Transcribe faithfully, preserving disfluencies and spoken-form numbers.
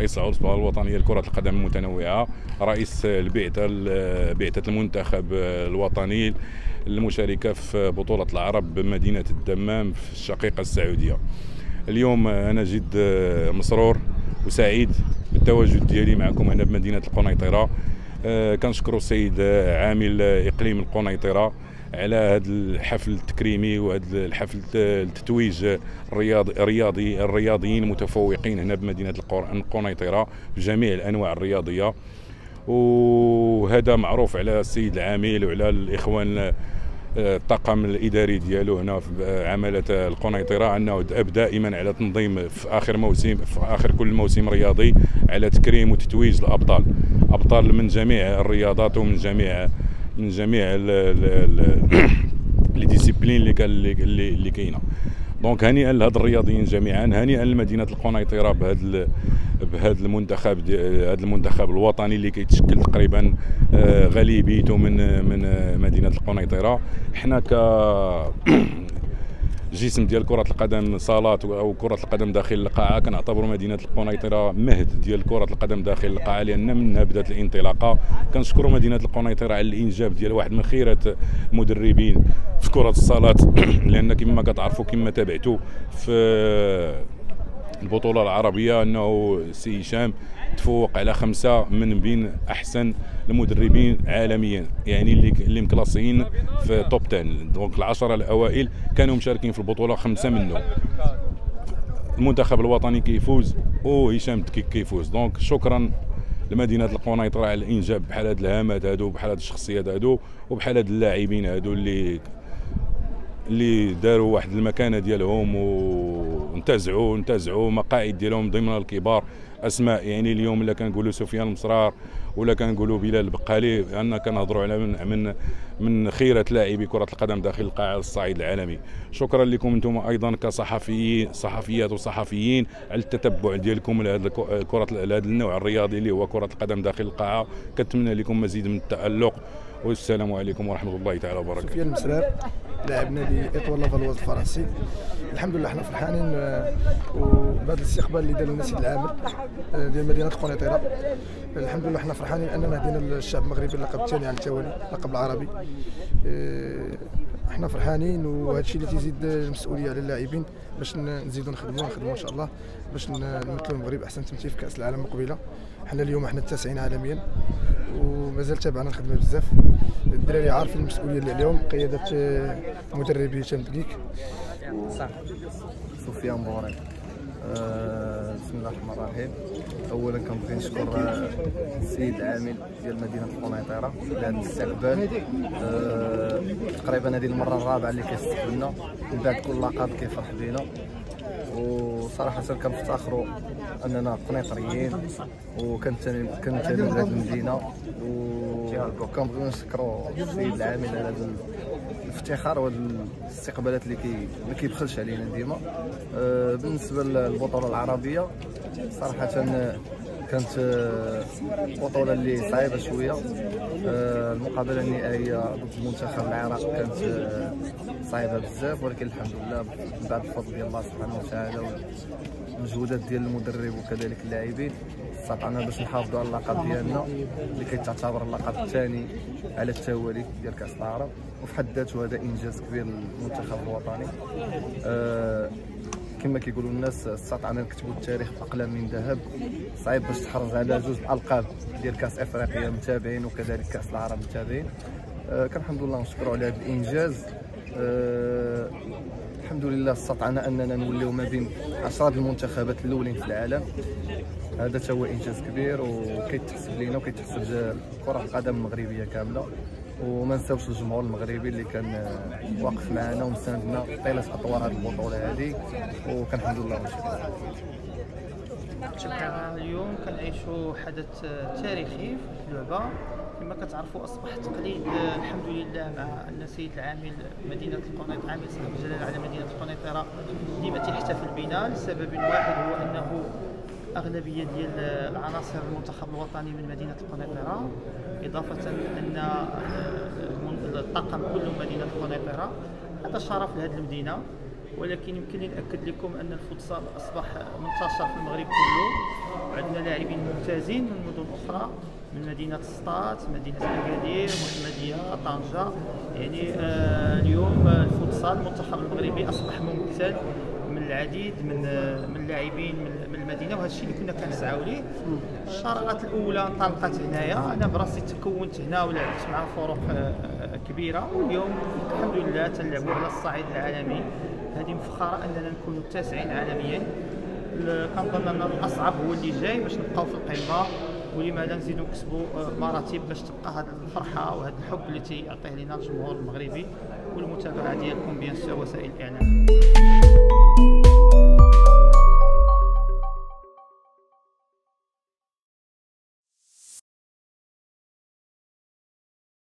رئيس العصبة الوطنية لكرة القدم المتنوعة، رئيس البعثة بعثة المنتخب الوطني المشاركة في بطولة العرب بمدينة الدمام في الشقيقة السعودية. اليوم أنا جد مسرور وسعيد بالتواجد ديالي معكم هنا بمدينة القنيطرة. كنشكروا السيد عامل إقليم القنيطرة على هذا الحفل التكريمي وهذا الحفل التتويج الرياضي الرياضي الرياضيين المتفوقين هنا بمدينة القنيطرة بجميع الأنواع الرياضية. وهذا معروف على السيد العامل وعلى الإخوان الطاقم الاداري ديالو هنا في عماله القنيطره انه اب دائما على تنظيم في اخر موسم في اخر كل موسم رياضي على تكريم وتتويج الابطال ابطال من جميع الرياضات ومن جميع من جميع لي ديسيبلين اللي اللي اللي كاينه. دونك هنيئا لهاد الرياضيين جميعا، هنيئا لمدينه القنيطره بهذا بهذا المنتخب هذا المنتخب الوطني اللي كيتشكل تقريبا غالبيته من من مدينه القنيطره. حنا ك جسم ديال كرة القدم صالات او كرة القدم داخل القاعة كنعتبروا مدينة القنيطرة مهد ديال كرة القدم داخل القاعة، لان منها بدات الانطلاقة. كنشكروا مدينة القنيطرة على الانجاب ديال واحد من خيرات المدربين في كرة الصالات، لان كما كتعرفوا كما تابعتوا في البطولة العربية انه سي هشام تفوق على خمسة من بين احسن المدربين عالميا، يعني اللي اللي مكلاسيين في توب عشرة. دونك العشرة الاوائل كانوا مشاركين في البطولة، خمسة منهم. المنتخب الوطني كيفوز وهشام كيفوز. دونك شكرا لمدينة القنيطرة على الانجاب بحال هاد الهامات هادو بحال هاد الشخصيات هادو وبحال هاد اللاعبين هادو اللي اللي داروا واحد المكانه ديالهم وانتزعوا انتزعوا مقاعد ديالهم ضمن الكبار. اسماء يعني اليوم الا كنقولوا سفيان المصرار ولا كنقولوا بلال البقالي، ان كنهضروا على من من من خيره لاعبي كره القدم داخل القاعه الصعيد العالمي. شكرا لكم انتم ايضا كصحفيين صحفيات وصحفيين على التتبع ديالكم لهذا كره لهذا النوع الرياضي اللي هو كره القدم داخل القاعه. كنتمنى لكم مزيد من التالق، والسلام عليكم ورحمه الله تعالى وبركاته. سفيان المصرار لاعب نادي ايطوال لافالواز الفرنسي. الحمد لله حنا فرحانين وبهذا الاستقبال اللي داروا لنا السيد العامل ديال مدينه القنيطره. الحمد لله حنا فرحانين اننا هدينا للشعب المغربي اللقب الثاني على التوالي، اللقب العربي. حنا فرحانين، وهذا الشيء اللي تيزيد المسؤوليه على اللاعبين باش نزيدوا نخدموا نخدموا ان شاء الله باش نمثلوا المغرب احسن تمثيل في كاس العالم المقبله. حنا اليوم حنا التاسعين عالميا ومازال تابعنا الخدمه بزاف. الدراري عارفين المسؤوليه اللي عليهم، قياده مدربي هشام دقيق. صح سفيان بوري. أه بسم الله الرحمن الرحيم. اولا كنبغي نشكر السيد العامل ديال مدينه القنيطره على هذا الاستقبال. أه تقريبا هذه المره الرابعه اللي كيستقبلنا من بعد كل لقب كيفرح بينا، وصراحه كنفتخروا اننا قنيطريين وكنتمنوا لهذه المدينه، وكنبغيو نشكروا السيد العامل على هذا الافتخار وهذه الاستقبالات اللي كي ما كيبخلش علينا ديما. أه بالنسبه للبطوله العربيه صراحه كانت بطوله اللي صعيبه شويه. أه المقابله النهائيه ضد المنتخب العراق كانت صعيبه بزاف، ولكن الحمد لله بعد الفضل ديال الله سبحانه وتعالى والمجهودات ديال المدرب وكذلك اللاعبين استطعنا باش نحافظوا على اللقب ديالنا اللي كيتعتبر اللقب الثاني على التوالي ديال كاس العرب، وفي حد ذاته هذا انجاز كبير للمنتخب الوطني. أه كما كيقولوا الناس استطعنا نكتبوا التاريخ باقلام من ذهب. صعيب باش تحرز على جوج الالقاب ديال كاس افريقيا متابعين وكذلك كاس العرب متابعين. أه كان الحمد لله نشكروا على هذا الانجاز. أه الحمد لله استطعنا اننا نوليو ما بين عشرة المنتخبات الاولين في العالم. هذا هو انجاز كبير وكيتحسب لينا وكيتحسب لكره القدم المغربيه كامله، وما نساوش الجمهور المغربي اللي كان واقف معنا ومساندنا طيله اطوار هذه البطوله هذه، وكان الحمد لله مشكور. اليوم كنعيشوا حدث تاريخي في اللعبه. كما كتعرفوا اصبح تقليد الحمد لله مع ان السيد العامل مدينه القنيطره عامل صاحب الجلاله على مدينه القنيطره ديما تيحتفل بنا لسبب واحد، هو انه اغلبيه ديال العناصر المنتخب الوطني من مدينه القنيطره، اضافه ان الطاقم كله مدينه القنيطره. هذا شرف لهذه المدينه، ولكن يمكن لي ناكد لكم ان الفوتسال اصبح منتشر في المغرب كله، وعندنا لاعبين ممتازين من مدن اخرى، من مدينه سطات، مدينه اكادير، محمديه، طنجه. يعني آه اليوم الفوتسال المنتخب المغربي اصبح ممثل من العديد من من اللاعبين من المدينه، وهذا الشيء اللي كنا كنسعاو ليه. الشراءات الاولى انطلقت هنايا، انا براسي تكونت هنا ولعبت مع فرق كبيره، واليوم الحمد لله تنلعبوا على الصعيد العالمي. هذه مفخره اننا نكونوا التاسعين عالميا. كنظن ان الاصعب هو اللي جاي باش نبقاو في القمه، ولماذا نزيدوا نكسبوا مراتب باش تبقى هذه الفرحه وهذا الحب اللي تيعطيه لنا الجمهور المغربي، والمتابعه ديالكم بيان سور وسائل الاعلام.